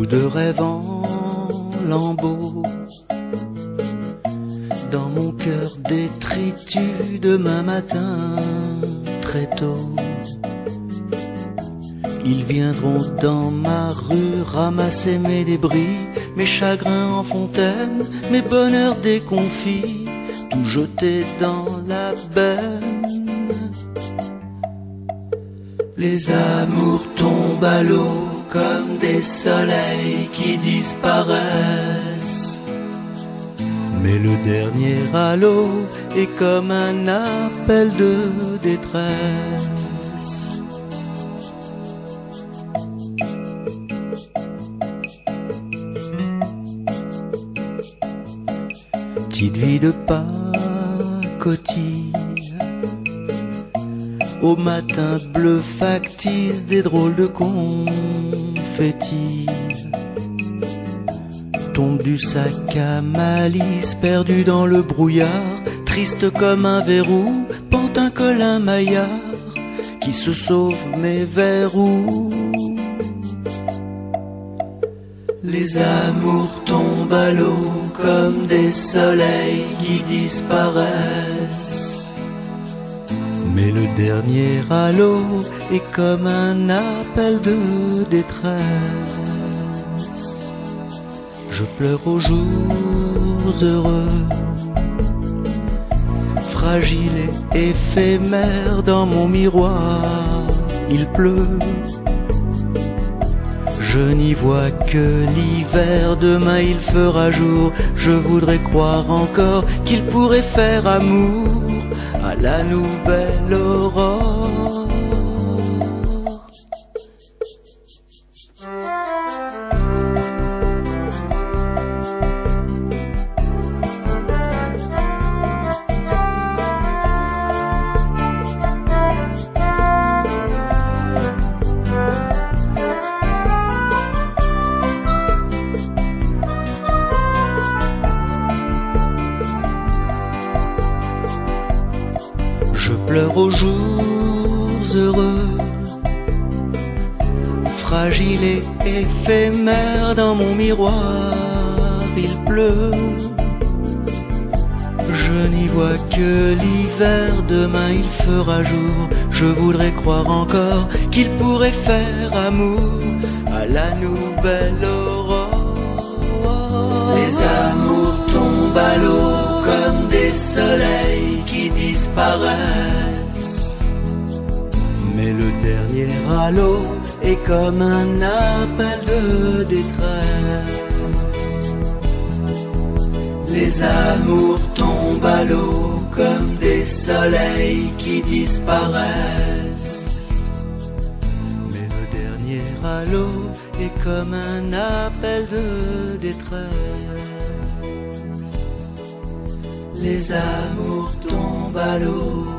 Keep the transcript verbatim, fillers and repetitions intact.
deux rêves en lambeaux, dans mon cœur détritus demain matin très tôt. Ils viendront dans ma rue ramasser mes débris, mes chagrins en fontaine, mes bonheurs déconfits, tout jeté dans la benne. Les amours tombent à l'eau comme des soleils qui disparaissent, mais le dernier halo est comme un appel de détresse. Petite vie de pacotille, au matin bleu factice des drôles de confettis, tombe du sac à malice perdu dans le brouillard, triste comme un verrou, pantin colin maillard qui se sauve mes verrous. Les amours tombent à l'eau comme des soleils qui disparaissent, mais le dernier halo est comme un appel de détresse. Je pleure aux jours heureux, fragile et éphémère dans mon miroir, il pleut. Je n'y vois que l'hiver, demain il fera jour. Je voudrais croire encore qu'il pourrait faire amour à la nouvelle aurore. Je pleure aux jours heureux, fragile et éphémère dans mon miroir, il pleut. Je n'y vois que l'hiver, demain il fera jour. Je voudrais croire encore qu'il pourrait faire amour à la nouvelle aurore. Les amours tombent à l'eau comme des soleils qui disparaissent, mais le dernier halo est comme un appel de détresse. Les amours tombent à l'eau comme des soleils qui disparaissent, mais le dernier halo est comme un appel de détresse. Les amours tombent à l'eau